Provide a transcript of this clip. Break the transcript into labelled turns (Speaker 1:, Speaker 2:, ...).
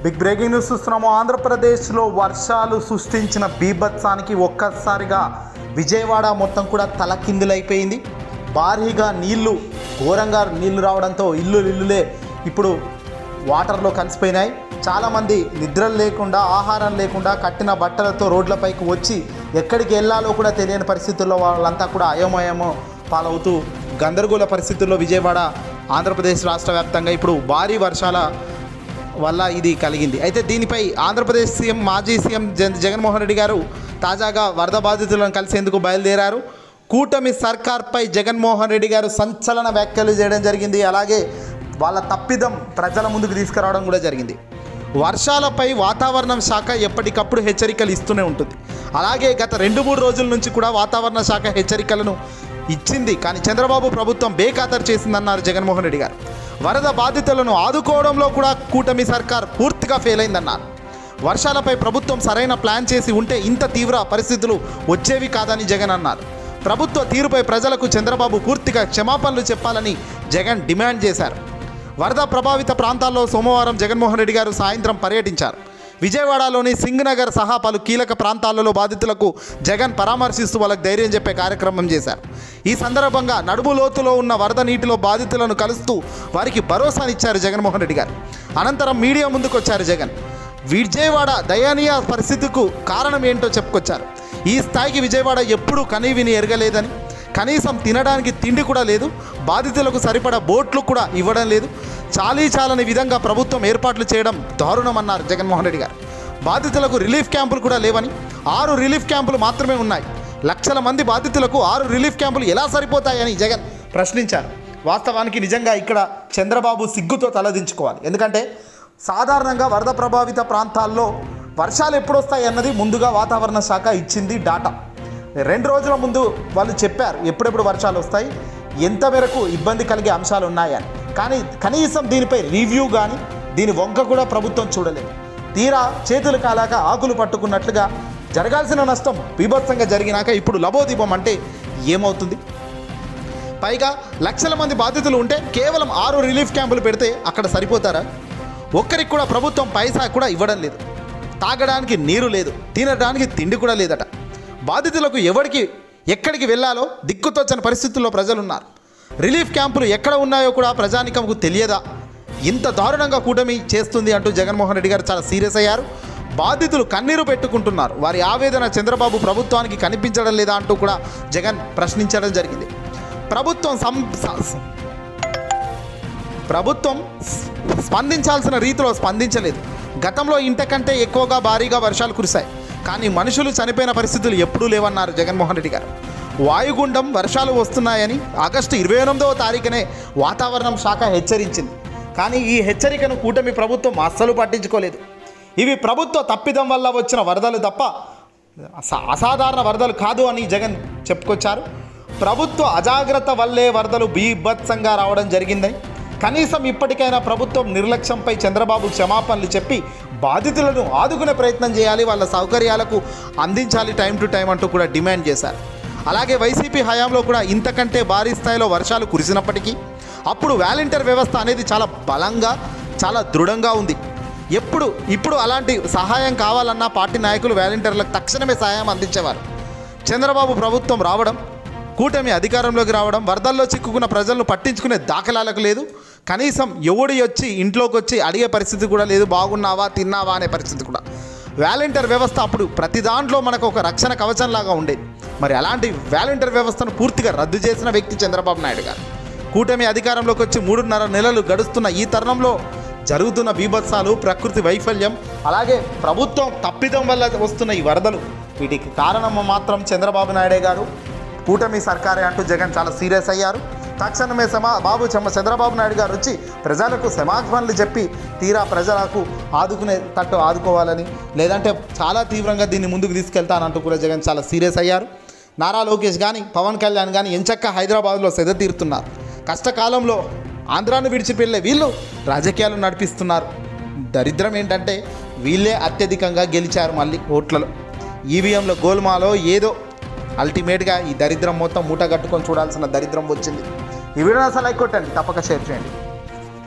Speaker 1: Big breaking news చూస్తున్నాము. ఆంధ్రప్రదేశ్లో వర్షాలు సృష్టించిన బీభత్సానికి ఒక్కసారిగా విజయవాడ మొత్తం కూడా తలకిందులైపోయింది. భారీగా నీళ్లు, ఘోరంగా నీళ్లు రావడంతో ఇల్లులే ఇప్పుడు వాటర్లో కలిసిపోయినాయి. చాలామంది నిద్రలు లేకుండా, ఆహారం లేకుండా, కట్టిన బట్టలతో రోడ్లపైకి వచ్చి ఎక్కడికి వెళ్ళాలో కూడా తెలియని పరిస్థితుల్లో వాళ్ళంతా కూడా అయోమయమో పాలవుతూ గందరగోళ పరిస్థితుల్లో విజయవాడ ఆంధ్రప్రదేశ్ రాష్ట్ర వ్యాప్తంగా ఇప్పుడు భారీ వర్షాల వల్ల ఇది కలిగింది. అయితే దీనిపై ఆంధ్రప్రదేశ్ సీఎం, మాజీ సీఎం జగన్మోహన్ రెడ్డి గారు తాజాగా వరద బాధితులను కలిసేందుకు బయలుదేరారు. కూటమి సర్కార్పై జగన్మోహన్ రెడ్డి గారు సంచలన వ్యాఖ్యలు చేయడం జరిగింది. అలాగే వాళ్ళ తప్పిదం ప్రజల ముందుకు తీసుకురావడం కూడా జరిగింది. వర్షాలపై వాతావరణ శాఖ ఎప్పటికప్పుడు హెచ్చరికలు ఇస్తూనే ఉంటుంది. అలాగే గత 2-3 రోజుల నుంచి కూడా వాతావరణ శాఖ హెచ్చరికలను ఇచ్చింది. కానీ చంద్రబాబు ప్రభుత్వం బేఖాతరు చేసిందన్నారు జగన్మోహన్ రెడ్డి గారు. వరద బాధితులను ఆదుకోవడంలో కూడా కూటమి సర్కార్ పూర్తిగా ఫెయిల్ అయిందన్నారు. వర్షాలపై ప్రభుత్వం సరైన ప్లాన్ చేసి ఉంటే ఇంత తీవ్ర పరిస్థితులు వచ్చేవి కాదని జగన్ అన్నారు. ప్రభుత్వ తీరుపై ప్రజలకు చంద్రబాబు పూర్తిగా క్షమాపణలు చెప్పాలని జగన్ డిమాండ్ చేశారు. వరద ప్రభావిత ప్రాంతాల్లో సోమవారం జగన్మోహన్ రెడ్డి గారు సాయంత్రం పర్యటించారు. విజయవాడలోని సింగ్ నగర్ సహా పలు కీలక ప్రాంతాలలో బాధితులకు జగన్ పరామర్శిస్తూ వాళ్ళకు ధైర్యం చెప్పే కార్యక్రమం చేశారు. ఈ సందర్భంగా నడుము లోతులో ఉన్న వరద నీటిలో బాధితులను కలుస్తూ వారికి భరోసానిచ్చారు జగన్మోహన్ రెడ్డి గారు. అనంతరం మీడియా ముందుకు వచ్చారు జగన్. విజయవాడ దయనీయ పరిస్థితికి కారణం ఏంటో చెప్పుకొచ్చారు. ఈ స్థాయికి విజయవాడ ఎప్పుడూ కనీవిని ఎరగలేదని, కనీసం తినడానికి తిండి కూడా లేదు, బాధితులకు సరిపడా బోట్లు కూడా ఇవ్వడం లేదు, చాలని విధంగా ప్రభుత్వం ఏర్పాట్లు చేయడం దారుణమన్నారు జగన్మోహన్ రెడ్డి గారు. బాధితులకు రిలీఫ్ క్యాంపులు కూడా లేవని, 6 రిలీఫ్ క్యాంపులు మాత్రమే ఉన్నాయి. లక్షల మంది బాధితులకు 6 రిలీఫ్ క్యాంపులు ఎలా సరిపోతాయని జగన్ ప్రశ్నించారు. వాస్తవానికి నిజంగా ఇక్కడ చంద్రబాబు సిగ్గుతో తలదించుకోవాలి. ఎందుకంటే సాధారణంగా వరద ప్రభావిత ప్రాంతాల్లో వర్షాలు ఎప్పుడు వస్తాయి అన్నది ముందుగా వాతావరణ శాఖ ఇచ్చింది డాటా. 2 రోజుల ముందు వాళ్ళు చెప్పారు ఎప్పుడెప్పుడు వర్షాలు వస్తాయి, ఎంత మేరకు ఇబ్బంది కలిగే అంశాలు ఉన్నాయని. కానీ కనీసం దీనిపై రివ్యూ కానీ, దీని వంక కూడా ప్రభుత్వం చూడలేదు. తీరా చేతులు కాలాక ఆకులు పట్టుకున్నట్లుగా జరగాల్సిన నష్టం బీభత్సంగా జరిగినాక ఇప్పుడు లబోదీపం అంటే ఏమవుతుంది? పైగా లక్షల మంది బాధితులు ఉంటే కేవలం 6 రిలీఫ్ క్యాంపులు పెడితే అక్కడ సరిపోతారా? ఒక్కరికి కూడా ప్రభుత్వం పైసా కూడా ఇవ్వడం లేదు. తాగడానికి నీరు లేదు, తినడానికి తిండి కూడా లేదట. బాధితులకు ఎక్కడికి వెళ్ళాలో దిక్కుతోచని పరిస్థితుల్లో ప్రజలున్నారు. రిలీఫ్ క్యాంపులు ఎక్కడ ఉన్నాయో కూడా ప్రజానికంకు తెలియదా? ఇంత దారుణంగా కూటమి చేస్తుంది అంటూ జగన్మోహన్ రెడ్డి గారు చాలా సీరియస్ అయ్యారు. బాధితులు కన్నీరు పెట్టుకుంటున్నారు. వారి ఆవేదన చంద్రబాబు ప్రభుత్వానికి కనిపించడం లేదా అంటూ కూడా జగన్ ప్రశ్నించడం జరిగింది. ప్రభుత్వం స్పందించాల్సిన రీతిలో స్పందించలేదు. గతంలో ఇంతకంటే ఎక్కువగా భారీగా వర్షాలు కురిశాయి, కానీ మనుషులు చనిపోయిన పరిస్థితులు ఎప్పుడూ లేవన్నారు జగన్మోహన్ రెడ్డి గారు. వాయుగుండం వర్షాలు వస్తున్నాయని ఆగస్టు 28వ తారీఖునే వాతావరణం శాఖ హెచ్చరించింది. కానీ ఈ హెచ్చరికను కూటమి ప్రభుత్వం అస్సలు పట్టించుకోలేదు. ఇవి ప్రభుత్వ తప్పిదం వల్ల వచ్చిన వరదలు తప్ప అసాధారణ వరదలు కాదు అని జగన్ చెప్పుకొచ్చారు. ప్రభుత్వ అజాగ్రత్త వల్లే వరదలు బీభత్సంగా రావడం జరిగిందని, కనీసం ఇప్పటికైనా ప్రభుత్వం నిర్లక్ష్యంపై చంద్రబాబు క్షమాపణలు చెప్పి బాధితులను ఆదుకునే ప్రయత్నం చేయాలి, వాళ్ళ సౌకర్యాలకు అందించాలి టైం టు టైం అంటూ కూడా డిమాండ్ చేశారు. అలాగే వైసీపీ హయాంలో కూడా ఇంతకంటే భారీ స్థాయిలో వర్షాలు కురిసినప్పటికీ అప్పుడు వాలంటీర్ వ్యవస్థ అనేది చాలా బలంగా, చాలా దృఢంగా ఉంది. ఇప్పుడు అలాంటి సహాయం కావాలన్నా పార్టీ నాయకులు వాలంటీర్లకు తక్షణమే సహాయం అందించేవారు. చంద్రబాబు ప్రభుత్వం రావడం, కూటమి అధికారంలోకి రావడం, వరదల్లో చిక్కుకున్న ప్రజలను పట్టించుకునే దాఖలాలకు లేదు. కనీసం ఎవడి వచ్చి ఇంట్లోకి వచ్చి అడిగే పరిస్థితి కూడా లేదు. బాగున్నావా, తిన్నావా అనే పరిస్థితి కూడా. వాలంటీర్ వ్యవస్థ అప్పుడు ప్రతి దాంట్లో మనకు ఒక రక్షణ కవచంలాగా ఉండేది. మరి అలాంటి వాలంటీర్ వ్యవస్థను పూర్తిగా రద్దు చేసిన వ్యక్తి చంద్రబాబు నాయుడు గారు. కూటమి అధికారంలోకి వచ్చి 3.5 నెలలు గడుస్తున్న ఈ తరుణంలో జరుగుతున్న బీభత్సాలు, ప్రకృతి వైఫల్యం, అలాగే ప్రభుత్వం తప్పిదం వల్ల వస్తున్న ఈ వరదలు, వీటికి కారణం మాత్రం చంద్రబాబు నాయుడే గారు, కూటమి సర్కారే అంటూ జగన్ చాలా సీరియస్ అయ్యారు. తక్షణమే చంద్రబాబు నాయుడు గారు వచ్చి ప్రజలకు క్షమాపణలు చెప్పి తీరా ప్రజలకు ఆదుకునేటట్టు ఆదుకోవాలని, లేదంటే చాలా తీవ్రంగా దీన్ని ముందుకు తీసుకెళ్తానంటూ కూడా జగన్ చాలా సీరియస్ అయ్యారు. నారా లోకేష్ కానీ, పవన్ కళ్యాణ్ కానీ ఎంచక్క హైదరాబాద్లో సెద తీరుతున్నారు. కష్టకాలంలో ఆంధ్రాను విడిచిపెళ్ళే వీళ్ళు రాజకీయాలు నడిపిస్తున్నారు. దరిద్రం ఏంటంటే వీళ్ళే అత్యధికంగా గెలిచారు. మళ్ళీ ఓట్లలో ఈవీఎంలో గోల్మాలో ఏదో అల్టిమేట్గా ఈ దరిద్రం మొత్తం మూట కట్టుకొని చూడాల్సిన దరిద్రం వచ్చింది. ఈ వీడియోని అసలు లైక్ కొట్టండి, తప్పక షేర్ చేయండి.